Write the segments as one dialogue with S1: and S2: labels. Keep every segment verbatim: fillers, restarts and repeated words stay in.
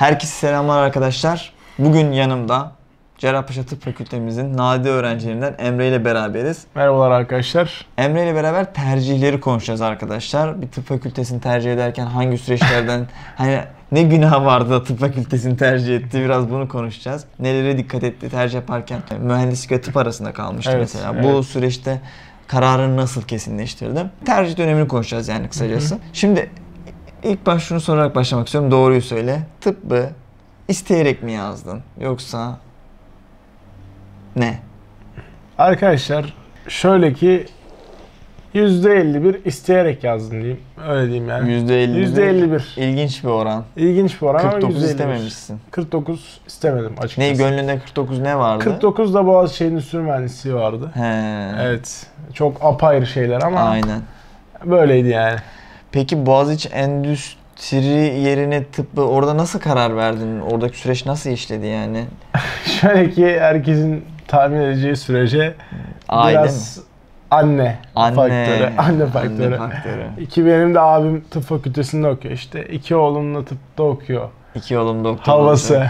S1: Herkese selamlar arkadaşlar. Bugün yanımda Cerrahpaşa Tıp Fakültemizin nadide öğrencilerinden Emre ile beraberiz.
S2: Merhabalar arkadaşlar.
S1: Emre ile beraber tercihleri konuşacağız arkadaşlar. Bir tıp fakültesini tercih ederken hangi süreçlerden hani ne günah vardı da tıp fakültesini tercih etti, biraz bunu konuşacağız. Nelere dikkat etti tercih yaparken, mühendislik ve tıp arasında kalmıştı evet, mesela. Evet. Bu süreçte kararını nasıl kesinleştirdim? Tercih dönemini konuşacağız yani kısacası. Hı hı. Şimdi ilk baş şunu sorarak başlamak istiyorum. Doğruyu söyle. Tıbbı isteyerek mi yazdın yoksa ne?
S2: Arkadaşlar şöyle ki yüzde elli bir isteyerek yazdım diyeyim. Öyle diyeyim yani.
S1: yüzde elli bir.
S2: yüzde elli bir.
S1: İlginç bir oran.
S2: İlginç bir oran
S1: kırk dokuz
S2: ama yüzde elli bir.
S1: istememişsin.
S2: kırk dokuz istemedim açıkçası.
S1: Ne gönlünde kırk dokuz ne vardı?
S2: kırk dokuzda Boğaziçi Endüstri Mühendisliği vardı.
S1: He.
S2: Evet. Çok apayrı şeyler ama
S1: aynen.
S2: Böyleydi yani.
S1: Peki Boğaziçi Endüstri yerine tıbbı orada nasıl karar verdin? Oradaki süreç nasıl işledi yani?
S2: Şöyle ki herkesin tahmin edeceği sürece
S1: aile
S2: biraz
S1: mi?
S2: Anne,
S1: anne
S2: faktörü. Anne faktörü.
S1: Anne faktörü.
S2: İki benim de abim tıp fakültesinde okuyor işte. İki oğlum da tıpta okuyor.
S1: İki oğlum doktor
S2: havası.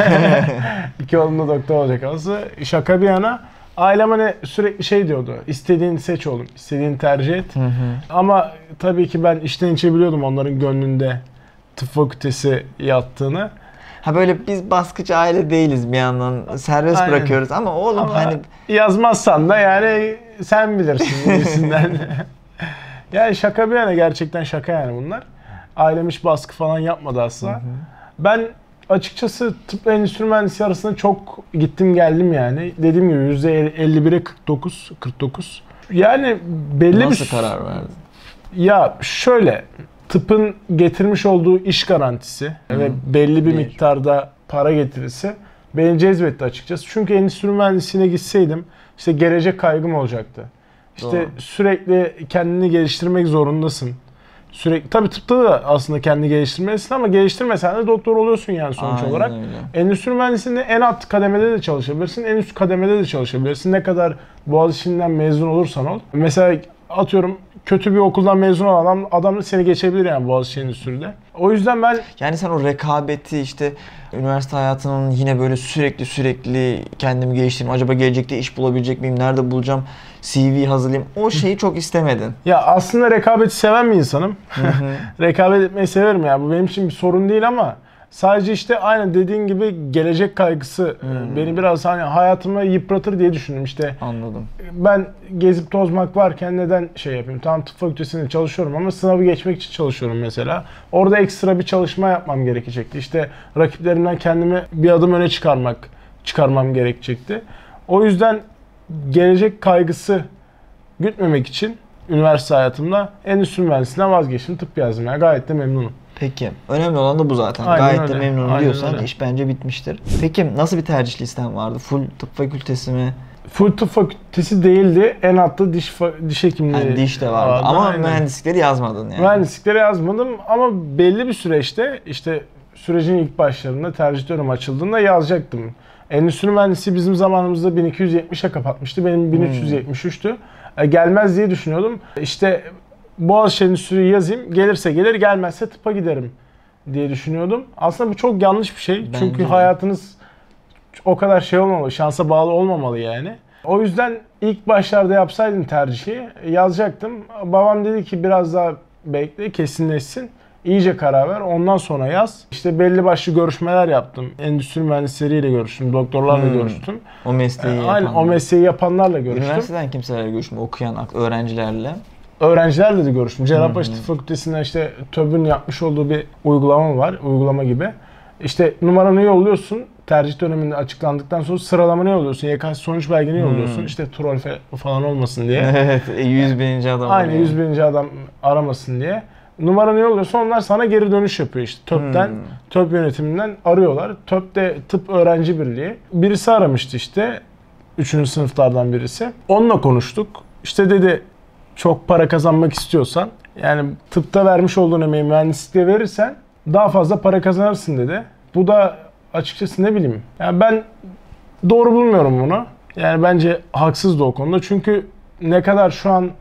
S2: İki oğlum da doktor olacak havası. Şaka bir yana ailem hani sürekli şey diyordu. İstediğini seç oğlum, istediğini tercih et. Hı hı. Ama tabii ki ben içten içe biliyordum onların gönlünde tıp fakültesi yattığını.
S1: Ha böyle biz baskıcı aile değiliz bir yandan, serbest aynen. bırakıyoruz ama oğlum ama hani
S2: yazmazsan da yani sen bilirsin gibisinden. Yani şaka bir yana, gerçekten şaka yani bunlar. Ailem hiç baskı falan yapmadı asla. Hı hı. Ben açıkçası tıp ve endüstri mühendisliği arasında çok gittim geldim yani. Dediğim gibi yüzde elli bire kırk dokuz. kırk dokuz. Yani belli
S1: Nasıl
S2: bir...
S1: karar verdin?
S2: Ya şöyle, tıpın getirmiş olduğu iş garantisi Hı. ve belli bir, bir miktarda para getirisi beni cezbetti açıkçası. Çünkü endüstri mühendisliğine gitseydim işte gelecek kaygım olacaktı. İşte Doğru. sürekli kendini geliştirmek zorundasın. Sürekli tabii tıpta da aslında kendini geliştirmelisin ama geliştirmesen de doktor oluyorsun yani sonuç Aynen olarak. Öyle. Endüstri mühendisliğinde en alt kademede de çalışabilirsin, en üst kademede de çalışabilirsin. Ne kadar Boğaziçi'nden mezun olursan ol. Mesela atıyorum kötü bir okuldan mezun olan adam, adam da seni geçebilir yani Boğaziçi Endüstri'de. O yüzden ben...
S1: Yani sen o rekabeti işte üniversite hayatının yine böyle sürekli sürekli kendimi geliştireyim. Acaba gelecekte iş bulabilecek miyim? Nerede bulacağım? C V hazırlayayım. O şeyi çok istemedin.
S2: Ya aslında rekabeti seven bir insanım. Rekabet etmeyi severim ya. Bu benim için bir sorun değil ama sadece işte aynı dediğin gibi gelecek kaygısı hmm. beni biraz hani hayatımı yıpratır diye düşündüm işte.
S1: Anladım.
S2: Ben gezip tozmak varken neden şey yapayım? Tamam tıp fakültesinde çalışıyorum ama sınavı geçmek için çalışıyorum mesela. Orada ekstra bir çalışma yapmam gerekecekti. İşte rakiplerimden kendimi bir adım öne çıkarmak, çıkarmam gerekecekti. O yüzden gelecek kaygısı gütmemek için üniversite hayatımda endüstri mühendisliğinden vazgeçtim. Tıp yazdım yani. Gayet de memnunum.
S1: Peki. Önemli olan da bu zaten.
S2: Aynen
S1: Gayet
S2: öyle.
S1: de memnunum
S2: Aynen
S1: diyorsan
S2: öyle.
S1: iş bence bitmiştir. Peki nasıl bir tercih listen vardı? Full tıp fakültesi mi?
S2: Full tıp fakültesi değildi. En altta diş diş hekimliği
S1: yani diş de vardı. vardı. Ama aynen. Mühendislikleri yazmadın yani.
S2: Mühendislikleri yazmadım ama belli bir süreçte işte sürecin ilk başlarında tercih dönemi açıldığında yazacaktım. Endüstri mühendisliği bizim zamanımızda bin iki yüz yetmişe kapatmıştı. Benim bin üç yüz yetmiş üçtü. Hmm. Gelmez diye düşünüyordum. İşte Boğaziçi Endüstri'yi yazayım. Gelirse gelir, gelmezse tıpa giderim diye düşünüyordum. Aslında bu çok yanlış bir şey. Bence Çünkü de. hayatınız o kadar şey olmamalı, şansa bağlı olmamalı yani. O yüzden ilk başlarda yapsaydım tercihi yazacaktım. Babam dedi ki biraz daha bekle, kesinleşsin. İyice karar ver, ondan sonra yaz. İşte belli başlı görüşmeler yaptım. Endüstri mühendisleriyle görüştüm, doktorlarla hmm. görüştüm.
S1: O mesleği
S2: ee, Aynen o mesleği yapanlarla görüştüm.
S1: Üniversiteden kimselerle görüştüm, okuyan öğrencilerle.
S2: Öğrencilerle de görüştüm. Cerrahpaşa Tıp Fakültesi'nde işte TÖB'ün yapmış olduğu bir uygulama var, uygulama gibi. İşte numaranı yolluyorsun, tercih döneminde açıklandıktan sonra sıralamanı yolluyorsun, Y K S sonuç belgeni yolluyorsun. Hmm. İşte troll falan olmasın diye.
S1: Evet, yüz bininci adam.
S2: Aynen, yüz bininci adam aramasın diye. Numaranı yolluyorsun, onlar sana geri dönüş yapıyor işte. TÖB'den, hmm. TÖB yönetiminden arıyorlar. TÖB'de Tıp Öğrenci Birliği. Birisi aramıştı işte, üçüncü sınıflardan birisi. Onunla konuştuk. İşte dedi, çok para kazanmak istiyorsan, yani tıpta vermiş olduğun emeği mühendislikte verirsen daha fazla para kazanırsın dedi. Bu da açıkçası ne bileyim. Yani ben doğru bulmuyorum bunu. Yani bence haksız da o konuda. Çünkü ne kadar şu an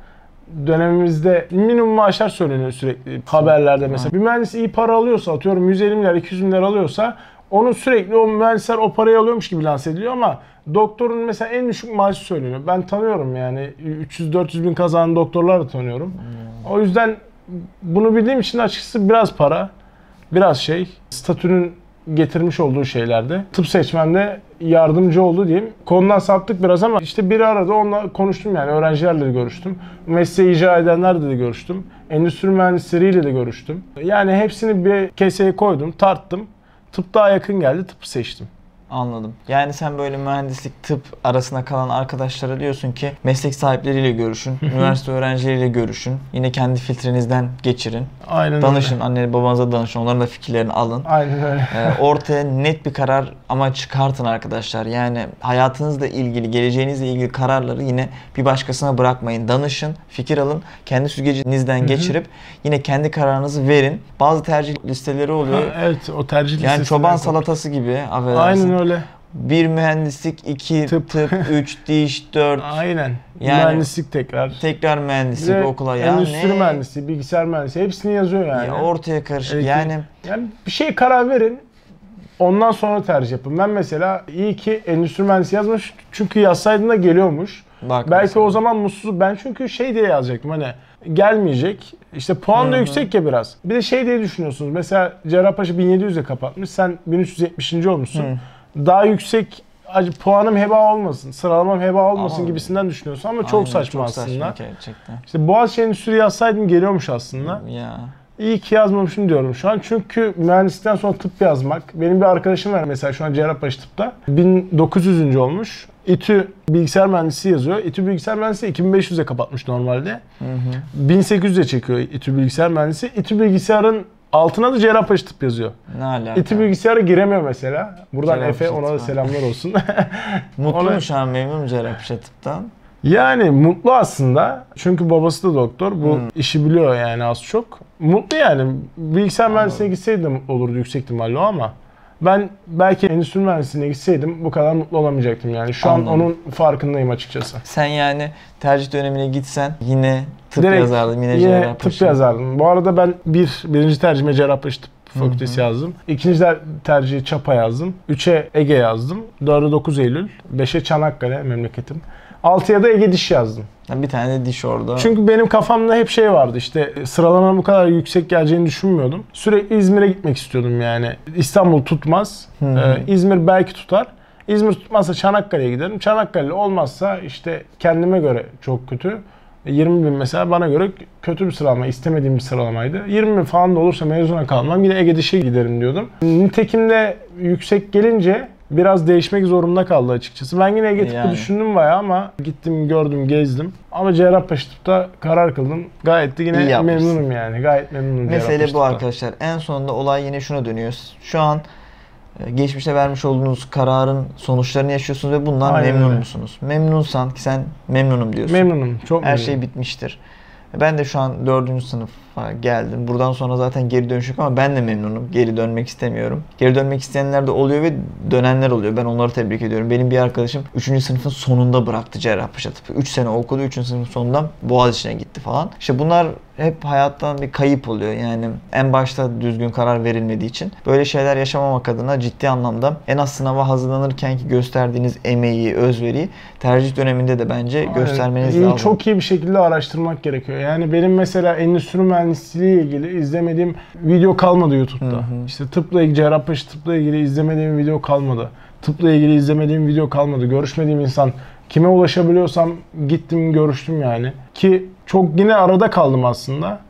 S2: dönemimizde minimum maaşlar söyleniyor sürekli haberlerde mesela. Bir mühendis iyi para alıyorsa, atıyorum yüz elli milyar, iki yüz milyar alıyorsa onun sürekli o mühendisler o parayı alıyormuş gibi lanse ediliyor ama doktorun mesela en düşük maaşı söyleniyor. Ben tanıyorum yani üç yüz dört yüz bin kazanan doktorlar da tanıyorum. Hmm. O yüzden bunu bildiğim için açıkçası biraz para, biraz şey, statünün getirmiş olduğu şeylerde. Tıp seçmende yardımcı oldu diyeyim. Konudan saptık biraz ama işte bir arada onunla konuştum yani. Öğrencilerle de görüştüm. Mesleği icra edenlerle de görüştüm. Endüstri mühendisleriyle de görüştüm. Yani hepsini bir keseye koydum, tarttım. Tıp daha yakın geldi, tıpı seçtim.
S1: Anladım. Yani sen böyle mühendislik, tıp arasında kalan arkadaşlara diyorsun ki meslek sahipleriyle görüşün, üniversite öğrencileriyle görüşün, yine kendi filtrenizden geçirin.
S2: Aynen
S1: danışın,
S2: öyle.
S1: Anne babanıza danışın, onların da fikirlerini alın.
S2: Aynen öyle.
S1: Ee, ortaya net bir karar ama çıkartın arkadaşlar. Yani hayatınızla ilgili, geleceğinizle ilgili kararları yine bir başkasına bırakmayın. Danışın, fikir alın, kendi süzgecinizden geçirip yine kendi kararınızı verin. Bazı tercih listeleri oluyor.
S2: Ha, evet, o tercih listesi.
S1: Yani çoban salatası gibi, affedersin.
S2: Aynen öyle.
S1: Bir mühendislik, iki tıp, tıp üç diş, dört.
S2: Aynen.
S1: Yani
S2: mühendislik tekrar.
S1: Tekrar mühendislik
S2: Ve
S1: okula ya.
S2: Endüstri
S1: ne?
S2: mühendisliği, bilgisayar mühendisliği hepsini yazıyor yani.
S1: Ya ortaya karışık.
S2: Evet,
S1: yani
S2: yani bir şey karar verin. Ondan sonra tercih yapın. Ben mesela iyi ki endüstri mühendisi yazmış çünkü yazsaydın da geliyormuş.
S1: Bak
S2: Belki
S1: mesela.
S2: o zaman mutsuz. Ben çünkü şey diye yazacaktım hani gelmeyecek. İşte puan da
S1: Hı-hı.
S2: yüksek ya biraz. Bir de şey diye düşünüyorsunuz. Mesela Cerrahpaşa bin yedi yüz'e kapatmış. Sen bin üç yüz yetmişinci olmuşsun. Hı. Daha yüksek puanım heba olmasın, sıralamam heba olmasın ama gibisinden düşünüyorsun ama çok
S1: aynen,
S2: saçma
S1: çok
S2: aslında.
S1: Saçma gerçekten.
S2: İşte Boğaziçi Endüstri yazsaydım geliyormuş aslında.
S1: Ya.
S2: İyi ki yazmamışım diyorum şu an. Çünkü mühendislikten sonra tıp yazmak. Benim bir arkadaşım var mesela şu an Cerrahpaşa Tıp'ta. bin dokuz yüzüncü olmuş. İTÜ bilgisayar mühendisi yazıyor. İTÜ bilgisayar mühendisi iki bin beş yüz'e kapatmış normalde. Hı hı. bin sekiz yüz'e çekiyor İTÜ bilgisayar mühendisi. İTÜ bilgisayarın altına da Cerrahpaşa Tıp yazıyor.
S1: Ne alaka?
S2: İTÜ bilgisayara giremiyor mesela. Buradan
S1: Cerrahpaşa
S2: Efe, ona da
S1: Tıp.
S2: selamlar olsun.
S1: Mutlu
S2: ona...
S1: mu şu an, memnun mu Cerrahpaşa Tıp'tan?
S2: Yani mutlu aslında. Çünkü babası da doktor. Bu hmm. işi biliyor yani az çok. Mutlu yani. Bilgisayar mühendisliğine gitseydi de mutlu olurdu yüksek ihtimalle o ama ben belki endüstri mühendisliğine gitseydim bu kadar mutlu olamayacaktım yani. Şu Anladım. an onun farkındayım açıkçası.
S1: Sen yani tercih dönemine gitsen yine tıp
S2: Direkt,
S1: yazardın, yine,
S2: yine
S1: Cerrahpaşa.
S2: tıp yazardım. Bu arada ben bir, birinci tercihime Cerrahpaşa Tıp Fakültesi yazdım. İkinci tercihi Çapa yazdım. Üçe Ege yazdım. dörde dokuz Eylül. beşe Çanakkale memleketim. altıya da Ege Diş yazdım.
S1: Bir tane de diş orada.
S2: Çünkü benim kafamda hep şey vardı işte sıralamam bu kadar yüksek geleceğini düşünmüyordum. Sürekli İzmir'e gitmek istiyordum yani. İstanbul tutmaz. Ee, İzmir belki tutar. İzmir tutmazsa Çanakkale'ye giderim. Çanakkale olmazsa işte kendime göre çok kötü. yirmi bin mesela bana göre kötü bir sıralama, istemediğim bir sıralamaydı. yirmi bin falan da olursa mezuna kalmam yine Ege Diş'e giderim diyordum. Nitekim de yüksek gelince biraz değişmek zorunda kaldı açıkçası. Ben yine Ege Tıp'ı yani. düşündüm bayağı ama gittim, gördüm, gezdim. Ama Cerrahpaşa Tıp'ta karar kıldım. Gayet de yine memnunum yani. Gayet memnunum.
S1: Mesele bu arkadaşlar. En sonunda olay yine şuna dönüyor. Şu an geçmişte vermiş olduğunuz kararın sonuçlarını yaşıyorsunuz ve bundan Aynen memnun öyle. musunuz? Memnunsan ki sen memnunum diyorsun.
S2: Memnunum. Çok
S1: Her
S2: memnunum.
S1: şey bitmiştir. Ben de şu an dördüncü sınıfa geldim. Buradan sonra zaten geri dönüş yok ama ben de memnunum. Geri dönmek istemiyorum. Geri dönmek isteyenler de oluyor ve dönenler oluyor. Ben onları tebrik ediyorum. Benim bir arkadaşım üçüncü sınıfın sonunda bıraktı Cerrahpaşa Tıp'ı. üç sene okudu. üçüncü sınıfın sonundan Boğaziçi'ne gitti falan. İşte bunlar hep hayattan bir kayıp oluyor. Yani en başta düzgün karar verilmediği için. Böyle şeyler yaşamamak adına ciddi anlamda en az sınava hazırlanırken ki gösterdiğiniz emeği, özveriyi tercih döneminde de bence Aynen. göstermeniz
S2: iyi,
S1: lazım.
S2: Çok iyi bir şekilde araştırmak gerekiyor. Yani benim mesela endüstri mühendisliği ile ilgili izlemediğim video kalmadı YouTube'da. Hı hı. İşte tıpla ilgili, Cerrahpaşa Tıpla ilgili izlemediğim video kalmadı. Tıpla ilgili izlemediğim video kalmadı. Görüşmediğim insan, kime ulaşabiliyorsam gittim, görüştüm yani. Ki çok yine arada kaldım aslında.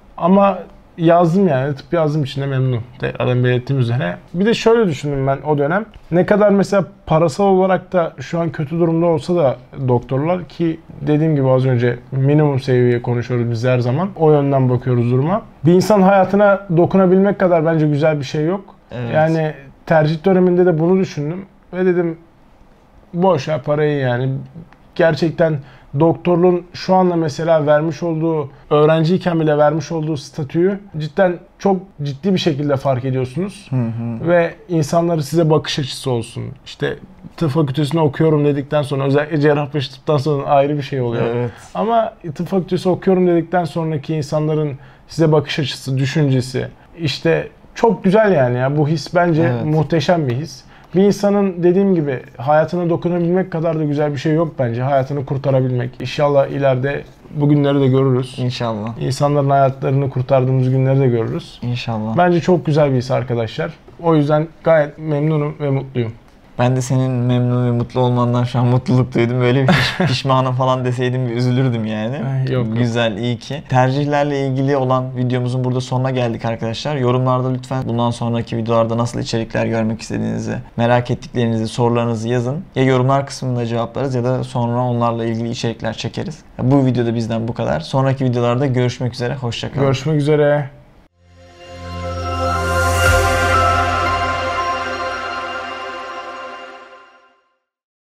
S2: Ama yazdım yani. Tıp yazdığım için de memnunum. Tekrardan belirttiğim üzere. Bir de şöyle düşündüm ben o dönem. Ne kadar mesela parasal olarak da şu an kötü durumda olsa da doktorlar ki dediğim gibi az önce minimum seviyeye konuşuyoruz biz her zaman. O yönden bakıyoruz duruma. Bir insan hayatına dokunabilmek kadar bence güzel bir şey yok. Evet. Yani tercih döneminde de bunu düşündüm. Ve dedim boş ya parayı yani. gerçekten doktorluğun şu anda mesela vermiş olduğu, öğrenciyken bile vermiş olduğu statüyü cidden çok ciddi bir şekilde fark ediyorsunuz.
S1: Hı hı.
S2: Ve insanların size bakış açısı olsun. İşte tıp fakültesini okuyorum dedikten sonra, özellikle cerrahpaşı tıptan sonra ayrı bir şey oluyor.
S1: Evet.
S2: Ama tıp fakültesi okuyorum dedikten sonraki insanların size bakış açısı, düşüncesi işte çok güzel yani ya. Bu his bence
S1: Evet.
S2: muhteşem bir his. Bir insanın dediğim gibi hayatına dokunabilmek kadar da güzel bir şey yok bence. Hayatını kurtarabilmek. İnşallah ileride bu günleri de görürüz.
S1: İnşallah.
S2: İnsanların hayatlarını kurtardığımız günleri de görürüz.
S1: İnşallah.
S2: Bence çok güzel bir his arkadaşlar. O yüzden gayet memnunum ve mutluyum.
S1: Ben de senin memnun ve mutlu olmandan şu an mutluluk duydum. Böyle bir piş- pişmanım falan deseydim bir üzülürdüm yani.
S2: Eh, yok, yok.
S1: Güzel, iyi ki. Tercihlerle ilgili olan videomuzun burada sonuna geldik arkadaşlar. Yorumlarda lütfen bundan sonraki videolarda nasıl içerikler görmek istediğinizi, merak ettiklerinizi, sorularınızı yazın. Ya yorumlar kısmında cevaplarız ya da sonra onlarla ilgili içerikler çekeriz. Bu videoda bizden bu kadar. Sonraki videolarda görüşmek üzere. Hoşça kalın.
S2: Görüşmek üzere.